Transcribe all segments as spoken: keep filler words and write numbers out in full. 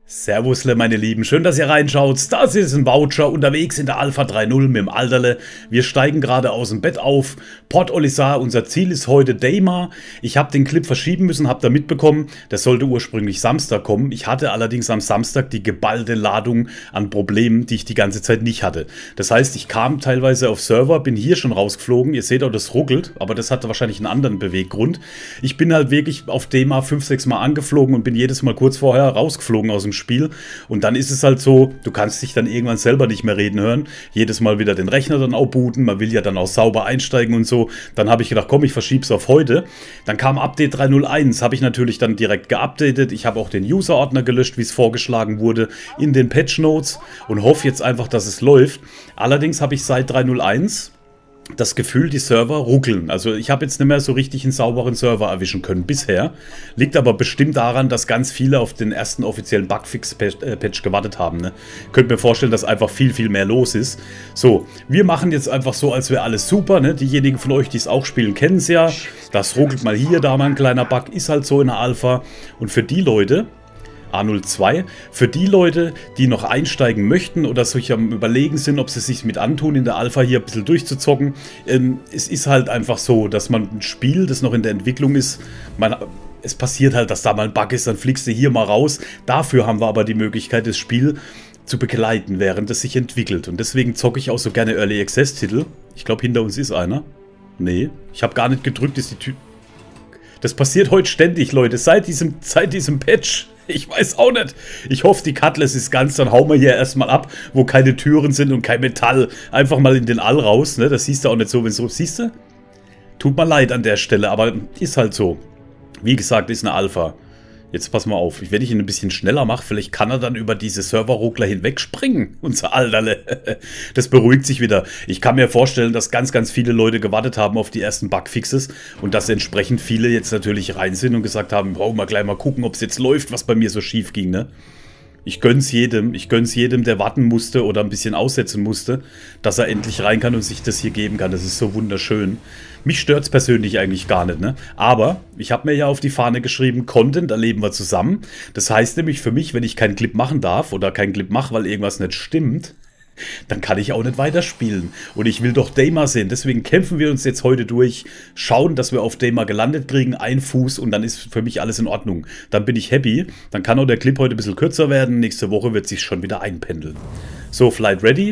Servusle, meine Lieben, schön, dass ihr reinschaut. Das ist ein Voucher unterwegs in der Alpha drei Punkt null mit dem Alterle. Wir steigen gerade aus dem Bett auf. Port Olisar, unser Ziel ist heute Daymar. Ich habe den Clip verschieben müssen, habt ihr mitbekommen. Das sollte ursprünglich Samstag kommen. Ich hatte allerdings am Samstag die geballte Ladung an Problemen, die ich die ganze Zeit nicht hatte. Das heißt, ich kam teilweise auf Server, bin hier schon rausgeflogen. Ihr seht auch, das ruckelt, aber das hatte wahrscheinlich einen anderen Beweggrund. Ich bin halt wirklich auf Daymar fünf, sechs Mal angeflogen und bin jedes Mal kurz vorher rausgeflogen aus dem Spiel. Und dann ist es halt so, du kannst dich dann irgendwann selber nicht mehr reden hören. Jedes Mal wieder den Rechner dann auch booten. Man will ja dann auch sauber einsteigen und so. Dann habe ich gedacht, komm, ich verschiebe es auf heute. Dann kam Update drei Punkt null eins. Habe ich natürlich dann direkt geupdatet. Ich habe auch den User-Ordner gelöscht, wie es vorgeschlagen wurde, in den Patch-Notes. Und hoffe jetzt einfach, dass es läuft. Allerdings habe ich seit drei Punkt null eins das Gefühl, die Server ruckeln. Also ich habe jetzt nicht mehr so richtig einen sauberen Server erwischen können bisher. Liegt aber bestimmt daran, dass ganz viele auf den ersten offiziellen Bugfix-Patch gewartet haben. Ne? Könnt mir vorstellen, dass einfach viel, viel mehr los ist. So, wir machen jetzt einfach so, als wäre alles super. Ne? Diejenigen von euch, die es auch spielen, kennen es ja. Das ruckelt mal hier, da mal ein kleiner Bug. Ist halt so in der Alpha. Und für die Leute... A null zwei. Für die Leute, die noch einsteigen möchten oder sich am Überlegen sind, ob sie sich mit antun, in der Alpha hier ein bisschen durchzuzocken, ähm, es ist halt einfach so, dass man ein Spiel, das noch in der Entwicklung ist, man, es passiert halt, dass da mal ein Bug ist, dann fliegst du hier mal raus. Dafür haben wir aber die Möglichkeit, das Spiel zu begleiten, während es sich entwickelt. Und deswegen zocke ich auch so gerne Early Access Titel. Ich glaube, hinter uns ist einer. Nee, ich habe gar nicht gedrückt, ist die Tür... Das passiert heute ständig, Leute, seit diesem, seit diesem Patch. Ich weiß auch nicht. Ich hoffe, die Cutlass ist ganz. Dann hauen wir hier erstmal ab, wo keine Türen sind und kein Metall. Einfach mal in den All raus. Ne? Das siehst du auch nicht so, wenn es so... Siehst du? Tut mir leid an der Stelle, aber ist halt so. Wie gesagt, ist eine Alpha. Jetzt pass mal auf. Wenn ich ihn ein bisschen schneller mache, vielleicht kann er dann über diese Serverruckler hinweg springen. Unser Alterle. Das beruhigt sich wieder. Ich kann mir vorstellen, dass ganz, ganz viele Leute gewartet haben auf die ersten Bugfixes und dass entsprechend viele jetzt natürlich rein sind und gesagt haben, brauchen wir gleich mal gucken, ob es jetzt läuft, was bei mir so schief ging, ne? Ich gönn's jedem, ich gönn's jedem, der warten musste oder ein bisschen aussetzen musste, dass er endlich rein kann und sich das hier geben kann. Das ist so wunderschön. Mich stört's persönlich eigentlich gar nicht, ne? Aber ich habe mir ja auf die Fahne geschrieben, Content erleben wir zusammen. Das heißt nämlich für mich, wenn ich keinen Clip machen darf oder keinen Clip mache, weil irgendwas nicht stimmt, dann kann ich auch nicht weiterspielen. Und ich will doch Daymar sehen. Deswegen kämpfen wir uns jetzt heute durch, schauen, dass wir auf Daymar gelandet kriegen, ein Fuß und dann ist für mich alles in Ordnung. Dann bin ich happy. Dann kann auch der Clip heute ein bisschen kürzer werden. Nächste Woche wird sich schon wieder einpendeln. So, Flight ready.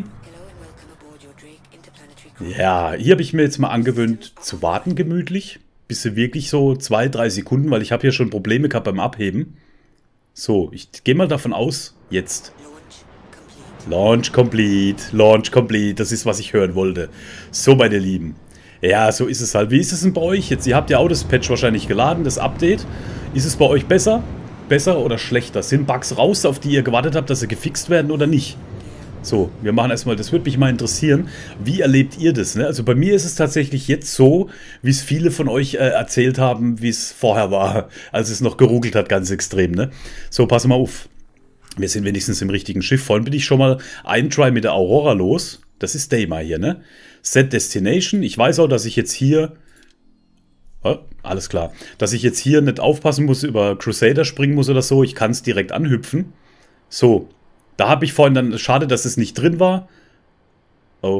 Ja, hier habe ich mir jetzt mal angewöhnt zu warten gemütlich. Bis sie wirklich so zwei, drei Sekunden, weil ich habe hier schon Probleme gehabt beim Abheben. So, ich gehe mal davon aus, jetzt... Launch complete, launch complete, das ist, was ich hören wollte. So, meine Lieben. Ja, so ist es halt. Wie ist es denn bei euch jetzt? Ihr habt ja auch das Patch wahrscheinlich geladen, das Update. Ist es bei euch besser? Besser oder schlechter? Sind Bugs raus, auf die ihr gewartet habt, dass sie gefixt werden oder nicht? So, wir machen erstmal, das würde mich mal interessieren. Wie erlebt ihr das? Ne? Also bei mir ist es tatsächlich jetzt so, wie es viele von euch äh, erzählt haben, wie es vorher war, als es noch geruckelt hat, ganz extrem. Ne? So, pass mal auf. Wir sind wenigstens im richtigen Schiff. Vorhin bin ich schon mal einen Try mit der Aurora los. Das ist Daymar hier, ne? Set Destination. Ich weiß auch, dass ich jetzt hier... Oh, alles klar. Dass ich jetzt hier nicht aufpassen muss, über Crusader springen muss oder so. Ich kann es direkt anhüpfen. So. Da habe ich vorhin dann... Schade, dass es nicht drin war. Oh.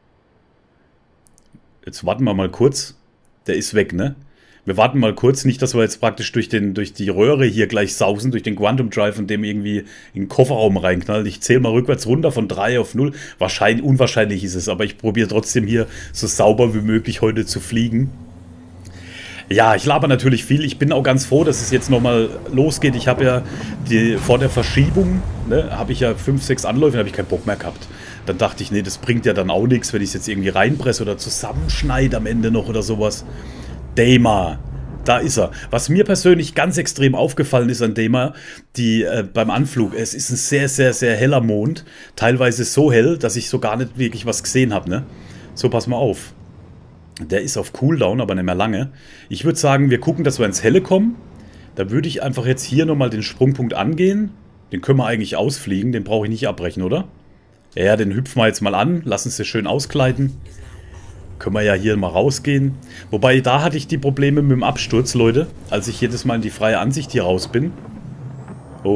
Jetzt warten wir mal kurz. Der ist weg, ne? Wir warten mal kurz, nicht, dass wir jetzt praktisch durch, den, durch die Röhre hier gleich sausen, durch den Quantum Drive und dem irgendwie in den Kofferraum reinknallen. Ich zähle mal rückwärts runter von drei auf null. Wahrscheinlich, unwahrscheinlich ist es, aber ich probiere trotzdem hier so sauber wie möglich heute zu fliegen. Ja, ich laber natürlich viel. Ich bin auch ganz froh, dass es jetzt nochmal losgeht. Ich habe ja die, vor der Verschiebung, ne, habe ich ja fünf, sechs Anläufe, habe ich keinen Bock mehr gehabt. Dann dachte ich, nee, das bringt ja dann auch nichts, wenn ich es jetzt irgendwie reinpresse oder zusammenschneide am Ende noch oder sowas. Daymar, da ist er. Was mir persönlich ganz extrem aufgefallen ist an Daymar, die äh, beim Anflug, es ist ein sehr, sehr, sehr heller Mond. Teilweise so hell, dass ich so gar nicht wirklich was gesehen habe. Ne? So, pass mal auf. Der ist auf Cooldown, aber nicht mehr lange. Ich würde sagen, wir gucken, dass wir ins Helle kommen. Da würde ich einfach jetzt hier nochmal den Sprungpunkt angehen. Den können wir eigentlich ausfliegen, den brauche ich nicht abbrechen, oder? Ja, den hüpfen wir jetzt mal an. Lassen Sie schön ausgleiten. Können wir ja hier mal rausgehen. Wobei, da hatte ich die Probleme mit dem Absturz, Leute. Als ich jedes Mal in die freie Ansicht hier raus bin. Oh,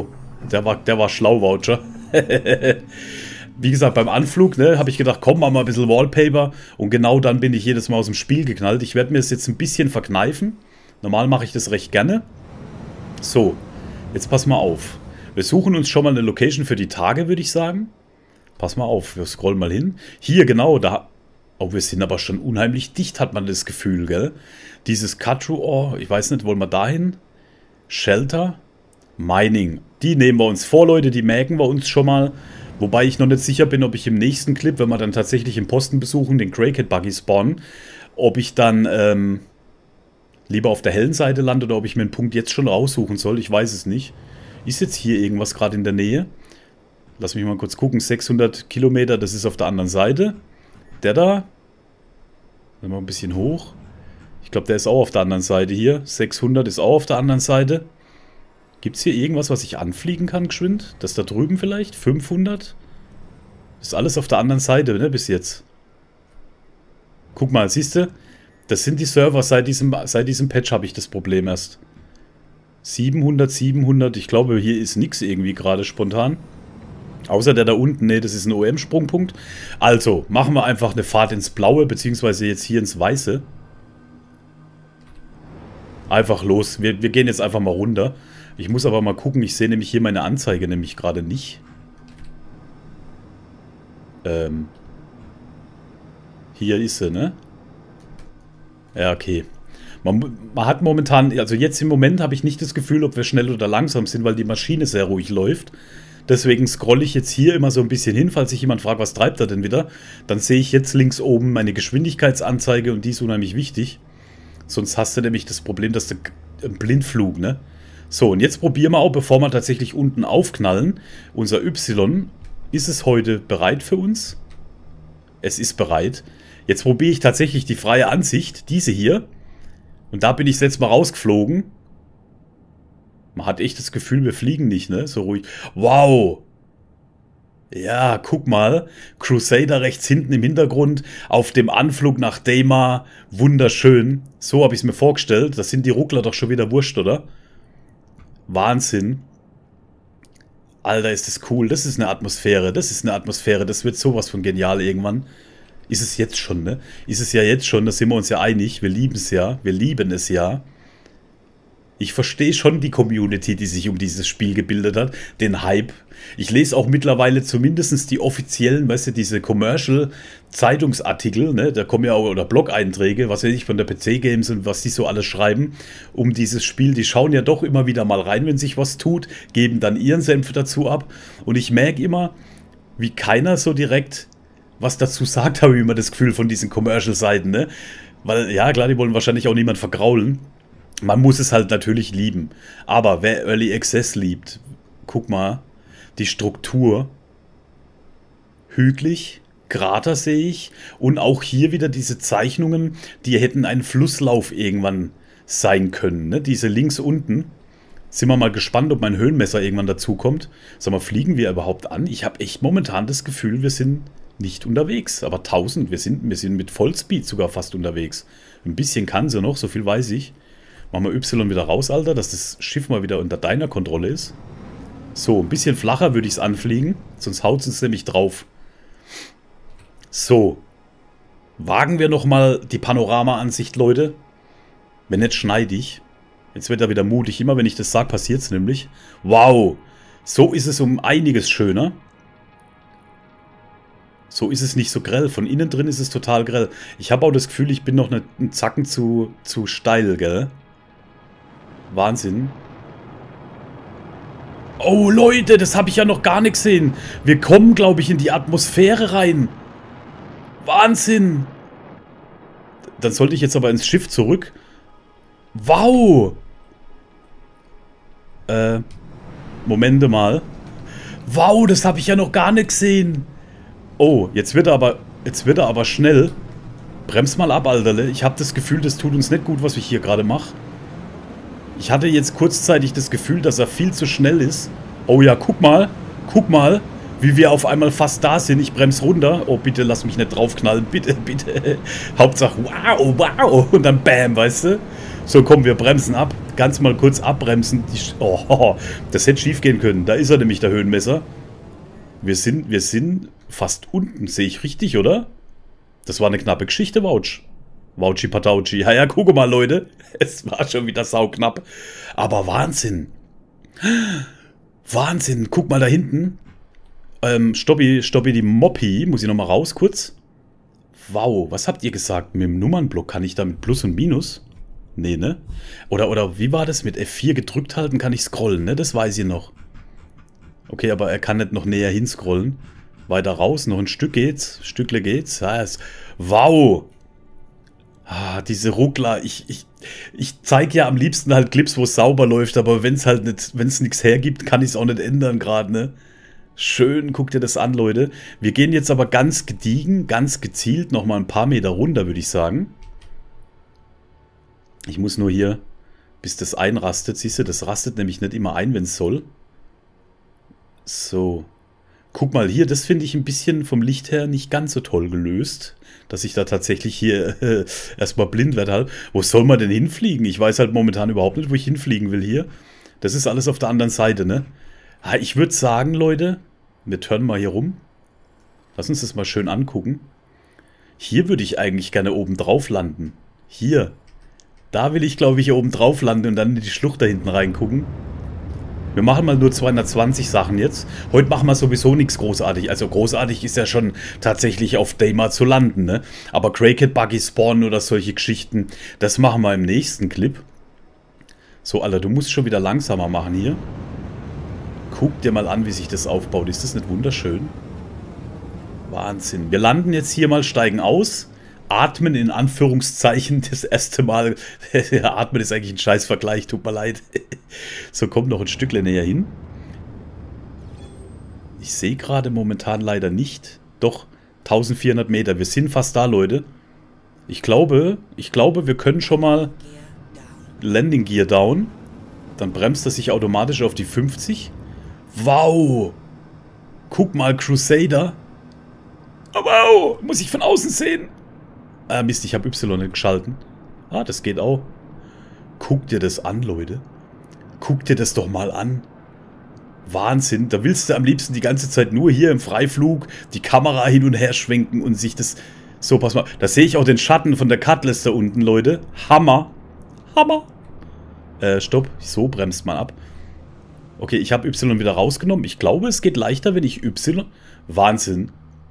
Der war, der war schlau, Voucher. Wie gesagt, beim Anflug, ne, habe ich gedacht, komm, mach mal ein bisschen Wallpaper. Und genau dann bin ich jedes Mal aus dem Spiel geknallt. Ich werde mir das jetzt ein bisschen verkneifen. Normal mache ich das recht gerne. So, jetzt pass mal auf. Wir suchen uns schon mal eine Location für die Tage, würde ich sagen. Pass mal auf, wir scrollen mal hin. Hier, genau, da... Oh, wir sind aber schon unheimlich dicht, hat man das Gefühl, gell? Dieses Cut-Through, oh, ich weiß nicht, wollen wir dahin? Shelter, Mining. Die nehmen wir uns vor, Leute, die merken wir uns schon mal. Wobei ich noch nicht sicher bin, ob ich im nächsten Clip, wenn wir dann tatsächlich im Posten besuchen, den Crackhead-Buggy spawnen, ob ich dann ähm, lieber auf der hellen Seite lande oder ob ich mir einen Punkt jetzt schon raussuchen soll. Ich weiß es nicht. Ist jetzt hier irgendwas gerade in der Nähe? Lass mich mal kurz gucken. sechshundert Kilometer, das ist auf der anderen Seite. Der da. Dann mal ein bisschen hoch. Ich glaube, der ist auch auf der anderen Seite hier. sechshundert ist auch auf der anderen Seite. Gibt es hier irgendwas, was ich anfliegen kann, geschwind? Das da drüben vielleicht? fünfhundert? Das ist alles auf der anderen Seite, ne, bis jetzt. Guck mal, siehst du? Das sind die Server, seit diesem, seit diesem Patch habe ich das Problem erst. siebenhundert, siebenhundert, ich glaube, hier ist nichts irgendwie gerade spontan. Außer der da unten, ne, das ist ein O M-Sprungpunkt. Also, machen wir einfach eine Fahrt ins Blaue, beziehungsweise jetzt hier ins Weiße. Einfach los. Wir, wir gehen jetzt einfach mal runter. Ich muss aber mal gucken, ich sehe nämlich hier meine Anzeige nämlich gerade nicht. Ähm. Hier ist sie, ne? Ja, okay. Man, man hat momentan, also jetzt im Moment habe ich nicht das Gefühl, ob wir schnell oder langsam sind, weil die Maschine sehr ruhig läuft. Deswegen scrolle ich jetzt hier immer so ein bisschen hin, falls sich jemand fragt, was treibt er denn wieder. Dann sehe ich jetzt links oben meine Geschwindigkeitsanzeige und die ist unheimlich wichtig. Sonst hast du nämlich das Problem, dass du ein Blindflug, ne? So, und jetzt probieren wir auch, bevor wir tatsächlich unten aufknallen, unser Y. Ist es heute bereit für uns? Es ist bereit. Jetzt probiere ich tatsächlich die freie Ansicht, diese hier. Und da bin ich jetzt mal rausgeflogen. Man hat echt das Gefühl, wir fliegen nicht, ne? So ruhig. Wow! Ja, guck mal. Crusader rechts hinten im Hintergrund. Auf dem Anflug nach Daymar. Wunderschön. So habe ich es mir vorgestellt. Das sind die Ruckler doch schon wieder wurscht, oder? Wahnsinn. Alter, ist das cool. Das ist eine Atmosphäre. Das ist eine Atmosphäre. Das wird sowas von genial irgendwann. Ist es jetzt schon, ne? Ist es ja jetzt schon. Da sind wir uns ja einig. Wir lieben es ja. Wir lieben es ja. Ich verstehe schon die Community, die sich um dieses Spiel gebildet hat, den Hype. Ich lese auch mittlerweile zumindest die offiziellen, weißt du, diese Commercial-Zeitungsartikel, ne, da kommen ja auch, oder Blog-Einträge, was weiß ich, von der P C Games und was die so alles schreiben, um dieses Spiel. Die schauen ja doch immer wieder mal rein, wenn sich was tut, geben dann ihren Senf dazu ab. Und ich merke immer, wie keiner so direkt was dazu sagt, habe ich immer das Gefühl von diesen Commercial-Seiten, ne. Weil, ja, klar, die wollen wahrscheinlich auch niemand vergraulen. Man muss es halt natürlich lieben. Aber wer Early Access liebt, guck mal, die Struktur, hügelig, Krater sehe ich. Und auch hier wieder diese Zeichnungen, die hätten ein Flusslauf irgendwann sein können. Ne? Diese links unten. Sind wir mal gespannt, ob mein Höhenmesser irgendwann dazukommt. Sag mal, fliegen wir überhaupt an? Ich habe echt momentan das Gefühl, wir sind nicht unterwegs. Aber tausend, wir sind, wir sind mit Vollspeed sogar fast unterwegs. Ein bisschen kann sie noch, so viel weiß ich. Machen wir Y wieder raus, Alter, dass das Schiff mal wieder unter deiner Kontrolle ist. So, ein bisschen flacher würde ich es anfliegen, sonst haut es uns nämlich drauf. So. Wagen wir nochmal die Panorama-Ansicht, Leute. Wenn nicht, schneide ich. Jetzt wird er wieder mutig. Immer wenn ich das sage, passiert es nämlich. Wow. So ist es um einiges schöner. So ist es nicht so grell. Von innen drin ist es total grell. Ich habe auch das Gefühl, ich bin noch eine, einen Zacken zu, zu steil, gell? Wahnsinn. Oh, Leute, das habe ich ja noch gar nicht gesehen. Wir kommen, glaube ich, in die Atmosphäre rein. Wahnsinn. Dann sollte ich jetzt aber ins Schiff zurück. Wow. Äh, Momente mal. Wow, das habe ich ja noch gar nicht gesehen. Oh, jetzt wird er aber, jetzt wird er aber schnell. Brems mal ab, Alterle. Ich habe das Gefühl, das tut uns nicht gut, was ich hier gerade mache. Ich hatte jetzt kurzzeitig das Gefühl, dass er viel zu schnell ist. Oh ja, guck mal. Guck mal. wie wir auf einmal fast da sind. Ich bremse runter. Oh, bitte lass mich nicht draufknallen. Bitte, bitte. Hauptsache, wow, wow. Und dann bam, weißt du? So, komm, wir bremsen ab. Ganz mal kurz abbremsen. Die, oh, das hätte schief gehen können. Da ist er nämlich, der Höhenmesser. Wir sind, wir sind fast unten. Sehe ich richtig, oder? Das war eine knappe Geschichte, Wouch. Wouchi Patauchi. Ja, ja, guck mal, Leute. Es war schon wieder sauknapp. Aber Wahnsinn. Wahnsinn. Guck mal da hinten. Ähm, Stoppi, Stoppi, die Moppi. Muss ich nochmal raus, kurz. Wow, was habt ihr gesagt? Mit dem Nummernblock kann ich da mit Plus und Minus? Nee, ne? Oder, oder wie war das? Mit F vier gedrückt halten kann ich scrollen, ne? Das weiß ich noch. Okay, aber er kann nicht noch näher hinscrollen. Weiter raus, noch ein Stück geht's. Stückle geht's. Ja, es, wow! Ah, diese Ruckler. Ich, ich, ich zeige ja am liebsten halt Clips, wo es sauber läuft, aber wenn es halt nicht, wenn es nichts hergibt, kann ich es auch nicht ändern gerade, ne? Schön, guckt ihr das an, Leute. Wir gehen jetzt aber ganz gediegen, ganz gezielt nochmal ein paar Meter runter, würde ich sagen. Ich muss nur hier, bis das einrastet. Siehst du, das rastet nämlich nicht immer ein, wenn es soll. So. Guck mal hier, das finde ich ein bisschen vom Licht her nicht ganz so toll gelöst. Dass ich da tatsächlich hier äh, erstmal blind werde halt. Wo soll man denn hinfliegen? Ich weiß halt momentan überhaupt nicht, wo ich hinfliegen will hier. Das ist alles auf der anderen Seite, ne? Ich würde sagen, Leute, wir turnen mal hier rum. Lass uns das mal schön angucken. Hier würde ich eigentlich gerne oben drauf landen. Hier. Da will ich, glaube ich, hier oben drauf landen und dann in die Schlucht da hinten reingucken. Wir machen mal nur zweihundertzwanzig Sachen jetzt. Heute machen wir sowieso nichts großartig. Also großartig ist ja schon tatsächlich auf Daymar zu landen, ne? Aber Crackhead Buggy spawnen oder solche Geschichten, das machen wir im nächsten Clip. So, Alter, du musst schon wieder langsamer machen hier. Guck dir mal an, wie sich das aufbaut. Ist das nicht wunderschön? Wahnsinn. Wir landen jetzt hier mal, steigen aus. Atmen in Anführungszeichen das erste Mal. Atmen ist eigentlich ein Scheißvergleich, tut mir leid. So, kommt noch ein Stückchen näher hin. Ich sehe gerade momentan leider nicht. Doch, eintausendvierhundert Meter. Wir sind fast da, Leute. Ich glaube, ich glaube, wir können schon mal Landing Gear down. Dann bremst er sich automatisch auf die fünfzig. Wow! Guck mal, Crusader. Oh, wow! Muss ich von außen sehen? Ah, Mist, ich habe Y nicht geschalten. Ah, das geht auch. Guck dir das an, Leute. Guck dir das doch mal an. Wahnsinn. Da willst du am liebsten die ganze Zeit nur hier im Freiflug die Kamera hin und her schwenken und sich das... So, pass mal. Da sehe ich auch den Schatten von der Cutlass da unten, Leute. Hammer. Hammer. Äh, stopp. So bremst man ab. Okay, ich habe Y wieder rausgenommen. Ich glaube, es geht leichter, wenn ich Y... Wahnsinn.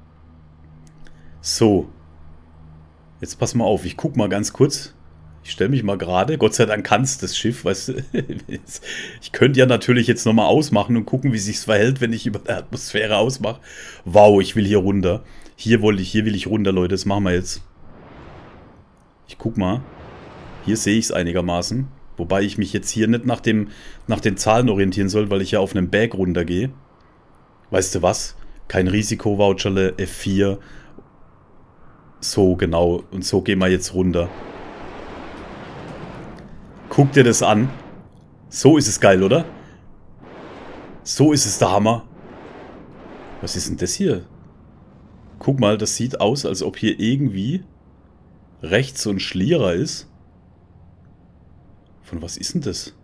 So. Jetzt pass mal auf, ich guck mal ganz kurz. Ich stelle mich mal gerade. Gott sei Dank kann es das Schiff, weißt du. Ich könnte ja natürlich jetzt nochmal ausmachen und gucken, wie sich's verhält, wenn ich über der Atmosphäre ausmache. Wow, ich will hier runter. Hier wollte ich, hier will ich runter, Leute. Das machen wir jetzt. Ich guck mal. Hier sehe ich es einigermaßen. Wobei ich mich jetzt hier nicht nach, dem, nach den Zahlen orientieren soll, weil ich ja auf einem Berg runtergehe. Weißt du was? Kein Risiko-Voucherle, F vier. So, genau. Und so gehen wir jetzt runter. Guck dir das an. So ist es geil, oder? So ist es der Hammer. Was ist denn das hier? Guck mal, das sieht aus, als ob hier irgendwie rechts so ein Schlierer ist. Von was ist denn das?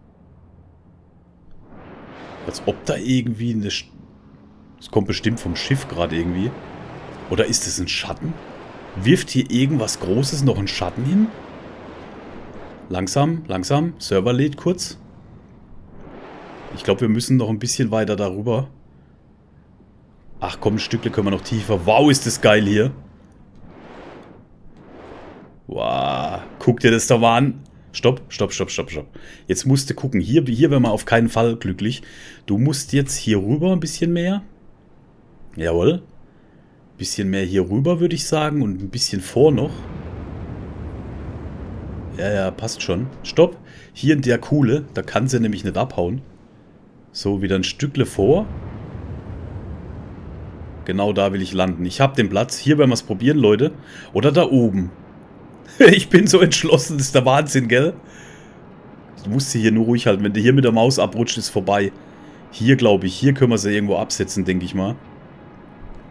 Als ob da irgendwie eine... Sch das kommt bestimmt vom Schiff gerade irgendwie. Oder ist das ein Schatten? Wirft hier irgendwas Großes noch einen Schatten hin? Langsam, langsam. Server lädt kurz. Ich glaube, wir müssen noch ein bisschen weiter darüber. Ach komm, ein Stückchen können wir noch tiefer. Wow, ist das geil hier. Wow. Guck dir das doch mal an. Stopp, stopp, stopp, stopp, stopp. Jetzt musst du gucken. Hier, hier wären wir auf keinen Fall glücklich. Du musst jetzt hier rüber ein bisschen mehr. Jawohl. Bisschen mehr hier rüber, würde ich sagen. Und ein bisschen vor noch. Ja, ja, passt schon. Stopp. Hier in der Kuhle. Da kann sie nämlich nicht abhauen. So, wieder ein Stückle vor. Genau da will ich landen. Ich habe den Platz. Hier werden wir es probieren, Leute. Oder da oben. Ich bin so entschlossen. Das ist der Wahnsinn, gell? Du musst sie hier nur ruhig halten. Wenn du hier mit der Maus abrutscht, ist vorbei. Hier, glaube ich. Hier können wir sie irgendwo absetzen, denke ich mal.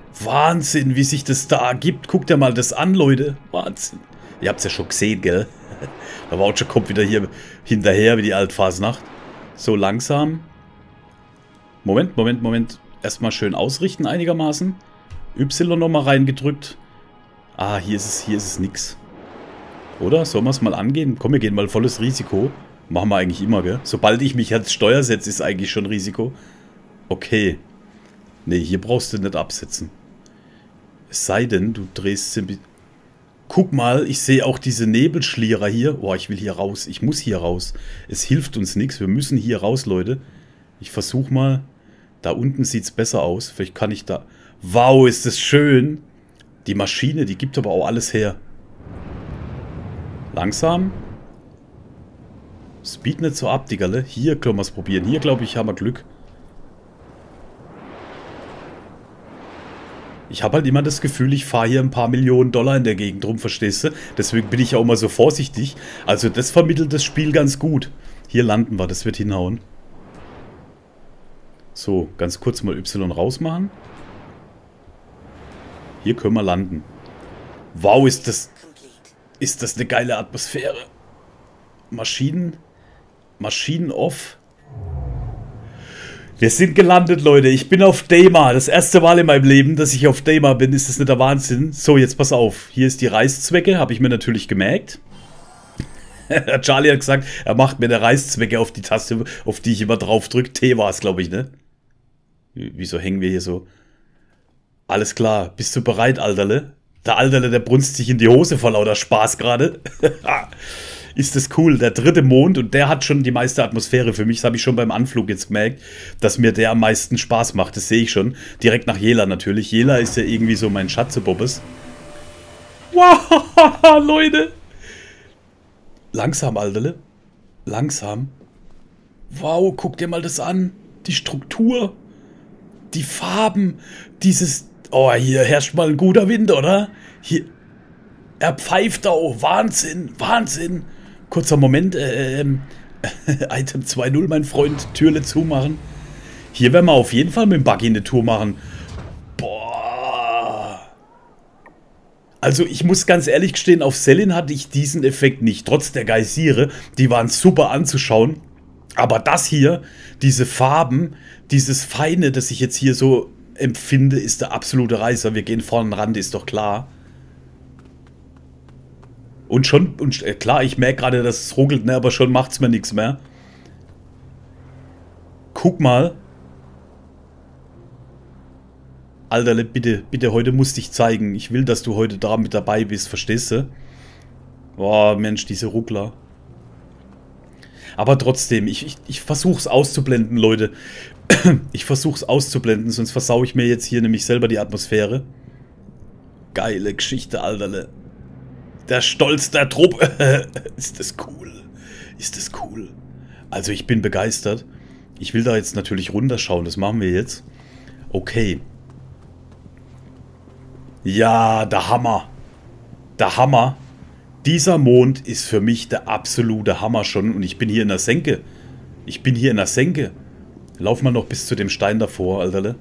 Wahnsinn, wie sich das da ergibt. Guckt dir mal das an, Leute. Wahnsinn. Ihr habt es ja schon gesehen, gell? Der Voucher kommt wieder hier hinterher wie die Altfasnacht. So langsam. Moment, Moment, Moment. Erstmal schön ausrichten einigermaßen. Y nochmal reingedrückt. Ah, hier ist es, hier ist es nix. Oder? Sollen wir es mal angehen? Komm, wir gehen mal volles Risiko. Machen wir eigentlich immer, gell? Sobald ich mich ans Steuer setze, ist eigentlich schon Risiko. Okay. Ne, hier brauchst du nicht absetzen. Es sei denn, du drehst sie... Guck mal, ich sehe auch diese Nebelschlierer hier. Boah, ich will hier raus. Ich muss hier raus. Es hilft uns nichts. Wir müssen hier raus, Leute. Ich versuche mal... Da unten sieht es besser aus. Vielleicht kann ich da... Wow, ist das schön. Die Maschine, die gibt aber auch alles her. Langsam. Speed nicht so ab, Diggerle. Hier können wir es probieren. Hier, glaube ich, haben wir Glück. Ich habe halt immer das Gefühl, ich fahre hier ein paar Millionen Dollar in der Gegend rum, verstehst du? Deswegen bin ich auch immer so vorsichtig. Also das vermittelt das Spiel ganz gut. Hier landen wir, das wird hinhauen. So, ganz kurz mal Y rausmachen. Hier können wir landen. Wow, ist das... Ist das eine geile Atmosphäre. Maschinen... Maschinen off. Wir sind gelandet, Leute. Ich bin auf Daymar. Das erste Mal in meinem Leben, dass ich auf Daymar bin. Ist das nicht der Wahnsinn? So, jetzt pass auf. Hier ist die Reißzwecke. Habe ich mir natürlich gemerkt. Charlie hat gesagt, er macht mir eine Reißzwecke auf die Taste, auf die ich immer drauf drücke. T war es, glaube ich, ne? Wieso hängen wir hier so? Alles klar. Bist du bereit, Alterle? Der Alterle, der brunst sich in die Hose vor lauter Spaß gerade. Ist das cool. Der dritte Mond, und der hat schon die meiste Atmosphäre für mich. Das habe ich schon beim Anflug jetzt gemerkt, dass mir der am meisten Spaß macht. Das sehe ich schon. Direkt nach Jela natürlich. Jela ist ja irgendwie so mein Schatzebobbes. Wow, Leute. Langsam, Alterle. Langsam. Wow, guck dir mal das an. Die Struktur. Die Farben. Dieses... Oh, hier herrscht mal ein guter Wind, oder? Hier... Er pfeift auch. Wahnsinn, Wahnsinn. Kurzer Moment. Äh, ähm, Item zwei null, mein Freund. Türle zumachen. Hier werden wir auf jeden Fall mit dem Buggy eine Tour machen. Boah. Also ich muss ganz ehrlich gestehen, auf Selin hatte ich diesen Effekt nicht. Trotz der Geysire. Die waren super anzuschauen. Aber das hier, diese Farben, dieses Feine, das ich jetzt hier so empfinde, ist der absolute Reißer. Wir gehen vorne ran, ist doch klar. Und schon, und äh, klar, ich merke gerade, dass es ruckelt, ne, aber schon macht es mir nichts mehr. Guck mal. Alterle, bitte, bitte, heute musst dich zeigen. Ich will, dass du heute da mit dabei bist, verstehst du? Boah, Mensch, diese Ruckler. Aber trotzdem, ich, ich, ich versuche es auszublenden, Leute. Ich versuche es auszublenden, sonst versau ich mir jetzt hier nämlich selber die Atmosphäre. Geile Geschichte, Alterle. Der Stolz der Truppe. Ist das cool. Ist das cool. Also ich bin begeistert. Ich will da jetzt natürlich runterschauen. Das machen wir jetzt. Okay. Ja, der Hammer. Der Hammer. Dieser Mond ist für mich der absolute Hammer schon. Und ich bin hier in der Senke. Ich bin hier in der Senke. Lauf mal noch bis zu dem Stein davor, Alterle.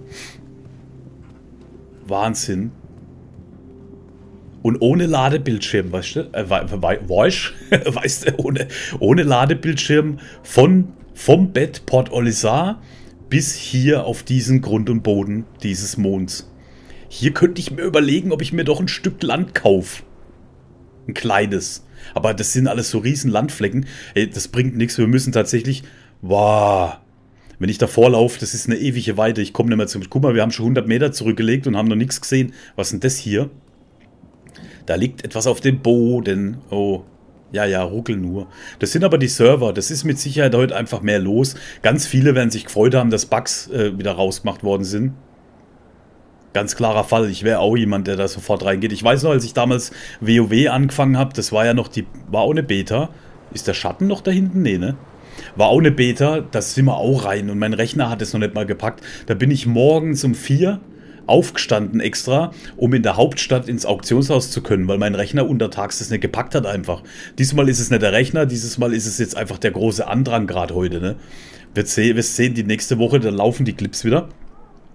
Wahnsinn. Und ohne Ladebildschirm, weißt du? Äh, weißt du? Weißt du, ohne, ohne Ladebildschirm von, vom Bett Port Olisar bis hier auf diesen Grund und Boden dieses Monds. Hier könnte ich mir überlegen, ob ich mir doch ein Stück Land kaufe. Ein kleines. Aber das sind alles so riesen Landflecken. Ey, das bringt nichts. Wir müssen tatsächlich... Wow. Wenn ich davor laufe, das ist eine ewige Weite. Ich komme nicht mehr zum... Guck mal, wir haben schon hundert Meter zurückgelegt und haben noch nichts gesehen. Was ist denn das hier? Da liegt etwas auf dem Boden. Oh, ja, ja, ruckel nur. Das sind aber die Server. Das ist mit Sicherheit heute einfach mehr los. Ganz viele werden sich gefreut haben, dass Bugs äh, wieder rausgemacht worden sind. Ganz klarer Fall. Ich wäre auch jemand, der da sofort reingeht. Ich weiß noch, als ich damals WoW angefangen habe, das war ja noch die... War auch eine Beta. Ist der Schatten noch da hinten? Nee, ne? War auch eine Beta. Da sind wir auch rein. Und mein Rechner hat es noch nicht mal gepackt. Da bin ich morgens um vier... aufgestanden extra, um in der Hauptstadt ins Auktionshaus zu können, weil mein Rechner untertags das nicht gepackt hat einfach. Diesmal ist es nicht der Rechner, dieses Mal ist es jetzt einfach der große Andrang gerade heute, ne? Wir sehen die nächste Woche, dann laufen die Clips wieder.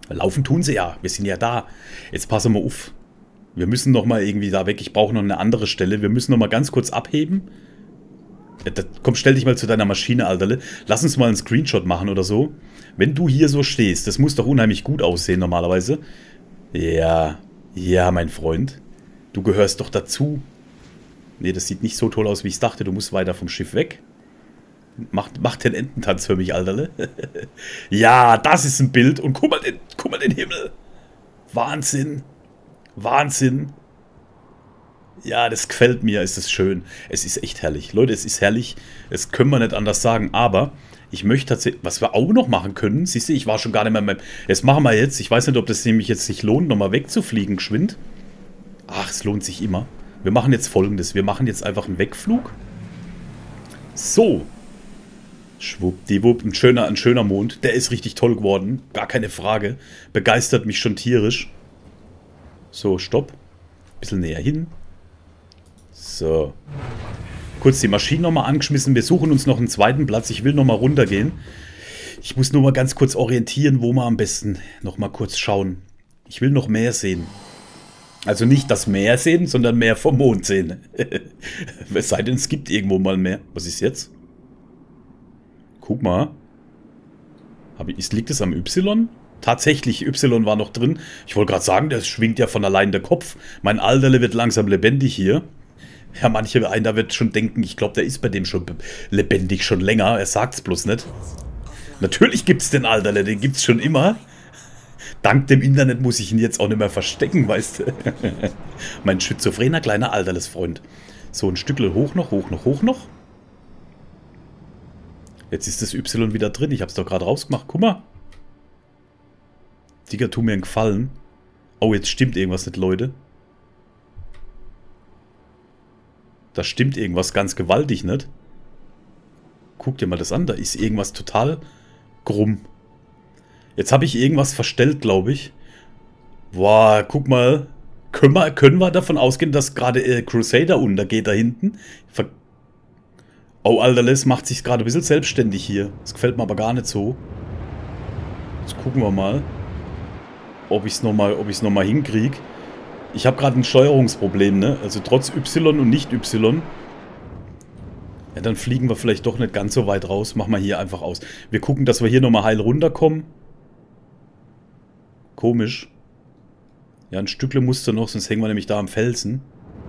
Laufen tun sie ja. Wir sind ja da. Jetzt passen wir auf. Wir müssen noch mal irgendwie da weg. Ich brauche noch eine andere Stelle. Wir müssen noch mal ganz kurz abheben. Komm, stell dich mal zu deiner Maschine, Alterle. Lass uns mal einen Screenshot machen oder so. Wenn du hier so stehst, das muss doch unheimlich gut aussehen normalerweise. Ja, ja, mein Freund. Du gehörst doch dazu. Nee, das sieht nicht so toll aus, wie ich dachte. Du musst weiter vom Schiff weg. Mach, mach den Ententanz für mich, Alterle. Ja, das ist ein Bild. Und guck mal, den, guck mal den Himmel. Wahnsinn. Wahnsinn. Ja, das gefällt mir, es ist schön. Es ist echt herrlich. Leute, es ist herrlich. Das können wir nicht anders sagen. Aber ich möchte tatsächlich, was wir auch noch machen können, siehst du, ich war schon gar nicht mehr beim... Das machen wir jetzt. Ich weiß nicht, ob das nämlich jetzt sich lohnt, nochmal wegzufliegen, geschwind. Ach, es lohnt sich immer. Wir machen jetzt Folgendes. Wir machen jetzt einfach einen Wegflug. So. Schwuppdiwupp. Ein schöner, ein schöner Mond. Der ist richtig toll geworden. Gar keine Frage. Begeistert mich schon tierisch. So, stopp. Bisschen näher hin. So. Kurz die Maschine nochmal angeschmissen. Wir suchen uns noch einen zweiten Platz. Ich will nochmal runtergehen. Ich muss nur mal ganz kurz orientieren, wo wir am besten nochmal kurz schauen. Ich will noch mehr sehen. Also nicht das Meer sehen, sondern mehr vom Mond sehen. Es sei denn, es gibt irgendwo mal mehr. Was ist jetzt? Guck mal. Liegt es am Y? Tatsächlich, Y war noch drin. Ich wollte gerade sagen, das schwingt ja von allein der Kopf. Mein Alterle wird langsam lebendig hier. Ja, manche einer wird schon denken, ich glaube, der ist bei dem schon lebendig, schon länger. Er sagt es bloß nicht. Natürlich gibt es den Alterle, den gibt es schon immer. Dank dem Internet muss ich ihn jetzt auch nicht mehr verstecken, weißt du. Mein schizophrener kleiner Alterlesfreund. So, ein Stückchen hoch noch, hoch noch, hoch noch. Jetzt ist das Y wieder drin. Ich habe es doch gerade rausgemacht. Guck mal. Digga, tu mir einen Gefallen. Oh, jetzt stimmt irgendwas nicht, Leute. Da stimmt irgendwas ganz gewaltig nicht. Guck dir mal das an. Da ist irgendwas total krumm. Jetzt habe ich irgendwas verstellt, glaube ich. Boah, guck mal. Können wir, können wir davon ausgehen, dass gerade äh, Crusader untergeht da hinten? Ver oh, Alter, das macht sich gerade ein bisschen selbstständig hier. Das gefällt mir aber gar nicht so. Jetzt gucken wir mal, ob ich es nochmal noch mal hinkriege. Ich habe gerade ein Steuerungsproblem, ne? Also trotz Y und nicht Y. Ja, dann fliegen wir vielleicht doch nicht ganz so weit raus. Machen wir hier einfach aus. Wir gucken, dass wir hier nochmal heil runterkommen. Komisch. Ja, ein Stückle musste noch, sonst hängen wir nämlich da am Felsen.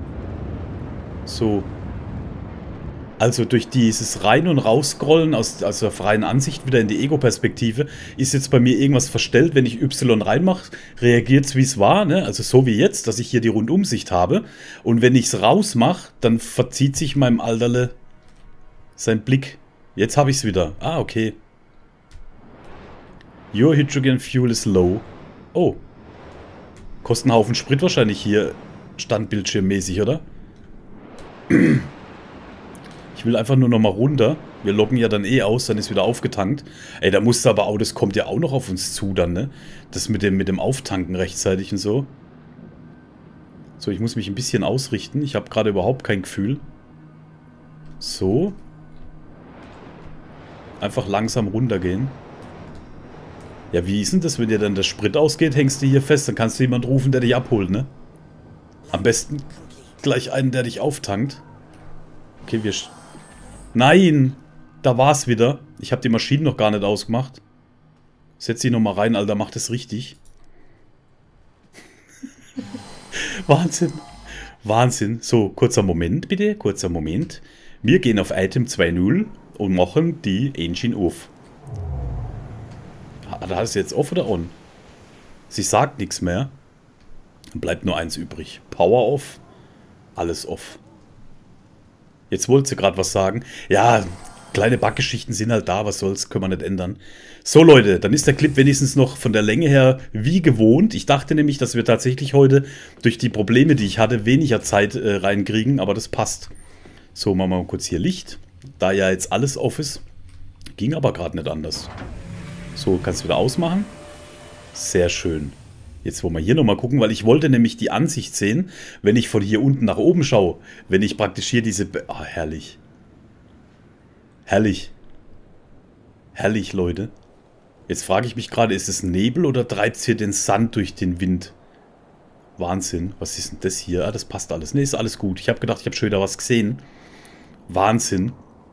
So. Also durch dieses Rein- und Rausscrollen aus, aus der freien Ansicht wieder in die Ego-Perspektive ist jetzt bei mir irgendwas verstellt. Wenn ich Y reinmache, reagiert es wie es war, ne? Also so wie jetzt, dass ich hier die Rundumsicht habe. Und wenn ich es rausmache, dann verzieht sich meinem Alterle sein Blick. Jetzt habe ich es wieder. Ah, okay. Your hydrogen fuel is low. Oh. Kostet einen Haufen Sprit wahrscheinlich hier standbildschirmmäßig, oder? Ich will einfach nur noch mal runter. Wir loggen ja dann eh aus, dann ist wieder aufgetankt. Ey, da musste aber auch, das kommt ja auch noch auf uns zu dann, ne? Das mit dem, mit dem Auftanken rechtzeitig und so. So, ich muss mich ein bisschen ausrichten. Ich habe gerade überhaupt kein Gefühl. So. Einfach langsam runtergehen. Ja, wie ist denn das, wenn dir dann der Sprit ausgeht, hängst du hier fest, dann kannst du jemanden rufen, der dich abholt, ne? Am besten gleich einen, der dich auftankt. Okay, wir... Nein! Da war's wieder. Ich habe die Maschinen noch gar nicht ausgemacht. Setz sie nochmal rein, Alter, mach das richtig. Wahnsinn. Wahnsinn. So, kurzer Moment bitte, kurzer Moment. Wir gehen auf Item zwei Punkt null und machen die Engine auf. Hat er es jetzt off oder on? Sie sagt nichts mehr. Dann bleibt nur eins übrig. Power off. Alles off. Jetzt wollte sie gerade was sagen. Ja, kleine Backgeschichten sind halt da. Was soll's, können wir nicht ändern. So Leute, dann ist der Clip wenigstens noch von der Länge her wie gewohnt. Ich dachte nämlich, dass wir tatsächlich heute durch die Probleme, die ich hatte, weniger Zeit äh, reinkriegen. Aber das passt. So, machen wir mal kurz hier Licht. Da ja jetzt alles off ist. Ging aber gerade nicht anders. So, kannst du wieder ausmachen. Sehr schön. Jetzt wollen wir hier nochmal gucken, weil ich wollte nämlich die Ansicht sehen, wenn ich von hier unten nach oben schaue. Wenn ich praktisch hier diese... Ah, herrlich. Herrlich. Herrlich, Leute. Jetzt frage ich mich gerade, ist es Nebel oder treibt es hier den Sand durch den Wind? Wahnsinn. Was ist denn das hier? Ah, das passt alles. Ne, ist alles gut. Ich habe gedacht, ich habe schon wieder was gesehen. Wahnsinn.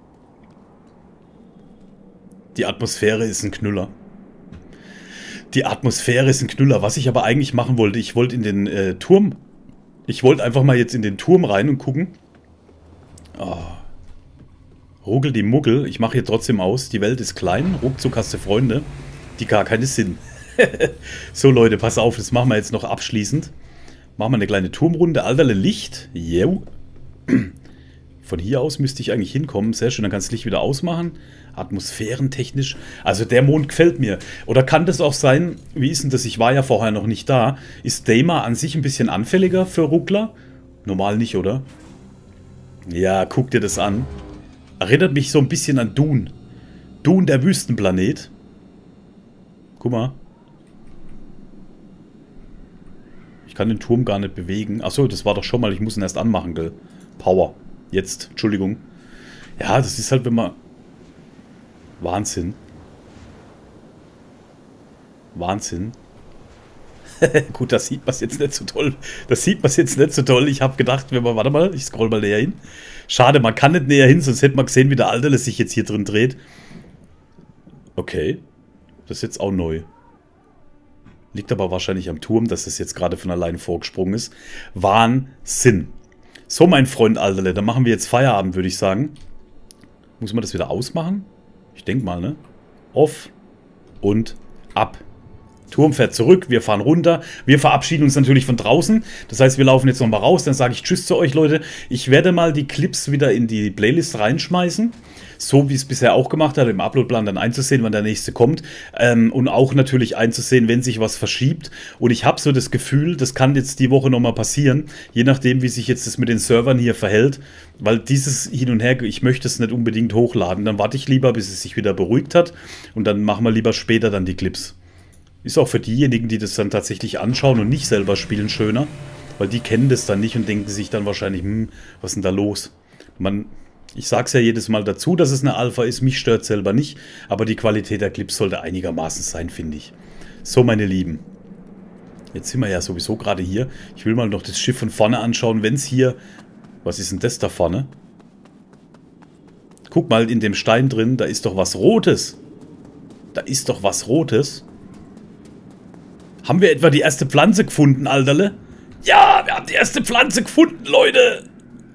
Die Atmosphäre ist ein Knüller. Die Atmosphäre ist ein Knüller. Was ich aber eigentlich machen wollte, ich wollte in den äh, Turm. Ich wollte einfach mal jetzt in den Turm rein und gucken. Oh. Ruggel die Muggel. Ich mache hier trotzdem aus. Die Welt ist klein. Ruckzuck hast du Freunde, die gar keinen Sinn. So Leute, pass auf. Das machen wir jetzt noch abschließend. Machen wir eine kleine Turmrunde. Alterle Licht. Yo. Von hier aus müsste ich eigentlich hinkommen. Sehr schön, dann kannst du das Licht wieder ausmachen. Atmosphärentechnisch. Also der Mond gefällt mir. Oder kann das auch sein, wie ist denn das? Ich war ja vorher noch nicht da. Ist Daima an sich ein bisschen anfälliger für Ruckler? Normal nicht, oder? Ja, guck dir das an. Erinnert mich so ein bisschen an Dune. Dune, der Wüstenplanet. Guck mal. Ich kann den Turm gar nicht bewegen. Achso, das war doch schon mal, ich muss ihn erst anmachen, gell? Power. Jetzt, Entschuldigung. Ja, das ist halt, wenn man... Wahnsinn. Wahnsinn. Gut, das sieht man jetzt nicht so toll. Das sieht man jetzt nicht so toll. Ich habe gedacht, wenn man... Warte mal, ich scroll mal näher hin. Schade, man kann nicht näher hin, sonst hätte man gesehen, wie der Alterle sich jetzt hier drin dreht. Okay. Das ist jetzt auch neu. Liegt aber wahrscheinlich am Turm, dass das jetzt gerade von allein vorgesprungen ist. Wahnsinn. So, mein Freund Alterle, dann machen wir jetzt Feierabend, würde ich sagen. Muss man das wieder ausmachen? Ich denke mal, ne? Off und ab. Turm fährt zurück, wir fahren runter. Wir verabschieden uns natürlich von draußen. Das heißt, wir laufen jetzt nochmal raus. Dann sage ich Tschüss zu euch, Leute. Ich werde mal die Clips wieder in die Playlist reinschmeißen. So wie es bisher auch gemacht hat, im Uploadplan dann einzusehen, wann der nächste kommt. Ähm, und auch natürlich einzusehen, wenn sich was verschiebt. Und ich habe so das Gefühl, das kann jetzt die Woche nochmal passieren. Je nachdem, wie sich jetzt das mit den Servern hier verhält. Weil dieses Hin und Her, ich möchte es nicht unbedingt hochladen. Dann warte ich lieber, bis es sich wieder beruhigt hat. Und dann machen wir lieber später dann die Clips. Ist auch für diejenigen, die das dann tatsächlich anschauen und nicht selber spielen, schöner. Weil die kennen das dann nicht und denken sich dann wahrscheinlich, hm, was ist denn da los? Man, ich sag's ja jedes Mal dazu, dass es eine Alpha ist, mich stört selber nicht. Aber die Qualität der Clips sollte einigermaßen sein, finde ich. So, meine Lieben. Jetzt sind wir ja sowieso gerade hier. Ich will mal noch das Schiff von vorne anschauen, wenn es hier... Was ist denn das da vorne? Guck mal, in dem Stein drin, da ist doch was Rotes. Da ist doch was Rotes. Haben wir etwa die erste Pflanze gefunden, Alterle? Ja, wir haben die erste Pflanze gefunden, Leute.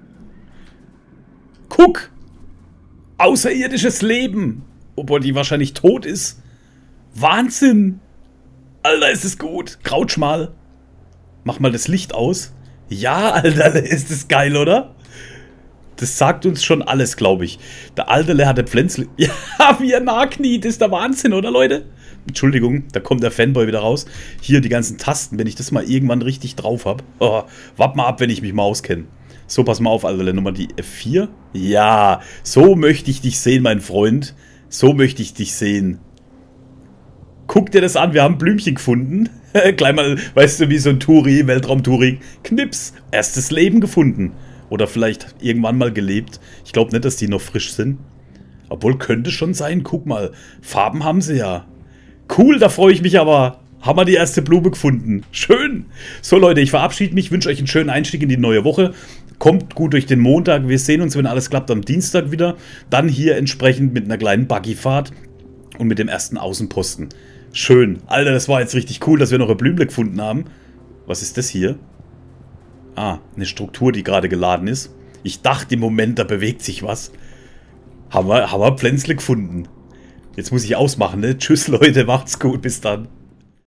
Guck. Außerirdisches Leben. Obwohl die wahrscheinlich tot ist. Wahnsinn. Alter, ist es gut. Crouch mal. Mach mal das Licht aus. Ja, Alterle, ist es geil, oder? Das sagt uns schon alles, glaube ich. Der Alterle hatte Pflänzli... Ja, wie er nachkniet. Das ist der Wahnsinn, oder, Leute? Entschuldigung, da kommt der Fanboy wieder raus. Hier die ganzen Tasten, wenn ich das mal irgendwann richtig drauf habe. Oh, wart mal ab, wenn ich mich mal auskenne. So, pass mal auf, Alterle. Nummer die F vier. Ja, so möchte ich dich sehen, mein Freund. So möchte ich dich sehen. Guck dir das an, wir haben Blümchen gefunden. Gleich mal, weißt du, wie so ein Touri, Weltraum-Touri. Knips, erstes Leben gefunden. Oder vielleicht irgendwann mal gelebt. Ich glaube nicht, dass die noch frisch sind. Obwohl, könnte schon sein. Guck mal, Farben haben sie ja. Cool, da freue ich mich aber. Haben wir die erste Blume gefunden. Schön. So, Leute, ich verabschiede mich. Wünsche euch einen schönen Einstieg in die neue Woche. Kommt gut durch den Montag. Wir sehen uns, wenn alles klappt, am Dienstag wieder. Dann hier entsprechend mit einer kleinen Buggyfahrt und mit dem ersten Außenposten. Schön. Alter, das war jetzt richtig cool, dass wir noch ein Blümle gefunden haben. Was ist das hier? Ah, eine Struktur, die gerade geladen ist. Ich dachte im Moment, da bewegt sich was. Haben wir, haben wir Pflänzle gefunden. Jetzt muss ich ausmachen, ne? Tschüss, Leute, macht's gut, bis dann.